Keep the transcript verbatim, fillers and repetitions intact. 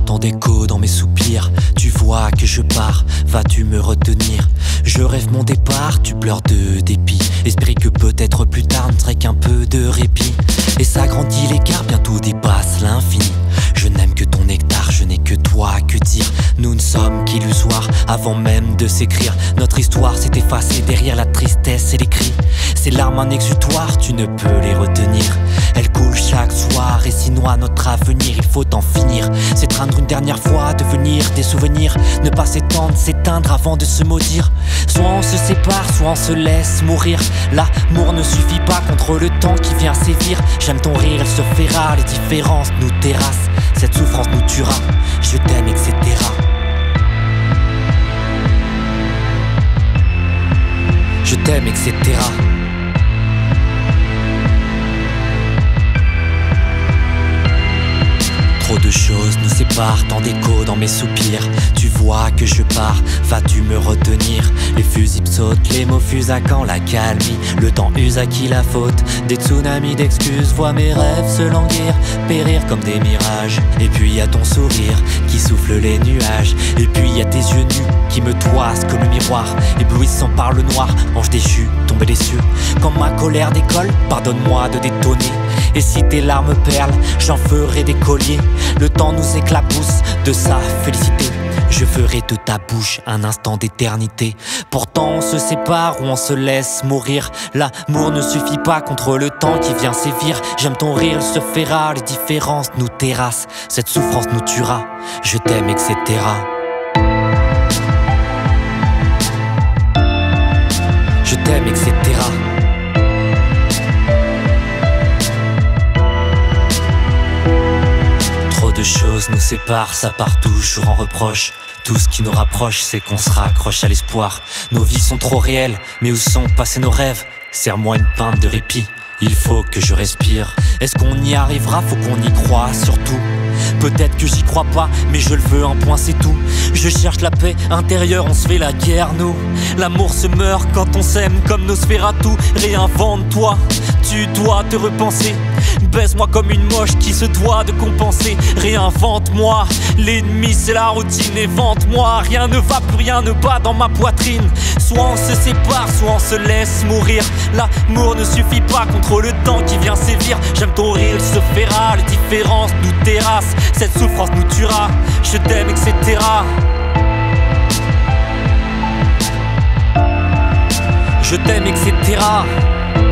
tant d'écho dans mes soupirs. Tu vois que je pars, vas-tu me retenir? Je rêve mon départ, tu pleures de dépit. Espérer que peut-être plus tard ne serait qu'un peu de répit. Et ça grandit l'écart, bientôt dépasse l'infini. Je n'aime que ton nectar, je n'ai que toi, que dire. Nous ne sommes qu'illusoires avant même de s'écrire. Notre histoire s'est effacée derrière la tristesse et les cris. Ces larmes un exutoire, tu ne peux les retenir. Elles coulent chaque soir et s'y noient notre avenir. Il faut en finir, s'étreindre une dernière fois, devenir des souvenirs. Ne pas s'étendre, s'éteindre avant de se maudire. Soit on se sépare, soit on se laisse mourir. L'amour ne suffit pas contre le temps qui vient sévir. J'aime ton rire, elle se fait rare, les différences nous terrassent. Cette souffrance nous tuera, je t'aime, et cetera. Je t'aime, et cetera. Trop de choses nous séparent, tant d'échos dans mes soupirs. Tu vois que je pars, vas-tu me retenir? Les fusils sautent, les mots fusent à quand la calmie. Le temps use à qui la faute? Des tsunamis d'excuses, vois mes rêves se languir, périr comme des mirages. Et puis y a ton sourire qui souffle les nuages. Et puis y a tes yeux nus qui me toisent comme le miroir, éblouissant par le noir, ange déchu, tombé des cieux. Quand ma colère décolle, pardonne-moi de détonner. Et si tes larmes perlent, j'en ferai des colliers. Le temps nous éclabousse de sa félicité. Je ferai de ta bouche un instant d'éternité. Pourtant on se sépare ou on se laisse mourir. L'amour ne suffit pas contre le temps qui vient sévir. J'aime ton rire, il se fait rare, les différences nous terrassent. Cette souffrance nous tuera, je t'aime, et cetera. Je t'aime, et cetera. Trop de choses nous séparent, ça part toujours en reproche. Tout ce qui nous rapproche, c'est qu'on se raccroche à l'espoir. Nos vies sont trop réelles, mais où sont passés nos rêves? Serre-moi une pinte de répit, il faut que je respire. Est-ce qu'on y arrivera? Faut qu'on y croie surtout. Peut-être que j'y crois pas, mais je le veux, un point c'est tout. Je cherche la paix intérieure, on se fait la guerre nous. L'amour se meurt quand on s'aime comme Nosferatu. Réinvente-toi, tu dois te repenser. Baise-moi comme une moche qui se doit de compenser. Réinvente-moi, l'ennemi c'est la routine. Évente-moi, rien ne va, plus rien ne bat dans ma poitrine. Soit on se sépare, soit on se laisse mourir. L'amour ne suffit pas contre le temps qui vient sévir. J'aime ton rire, il se fait rare, les différences nous terrassent. Cette souffrance nous tuera, je t'aime, et cetera. Je t'aime, et cetera.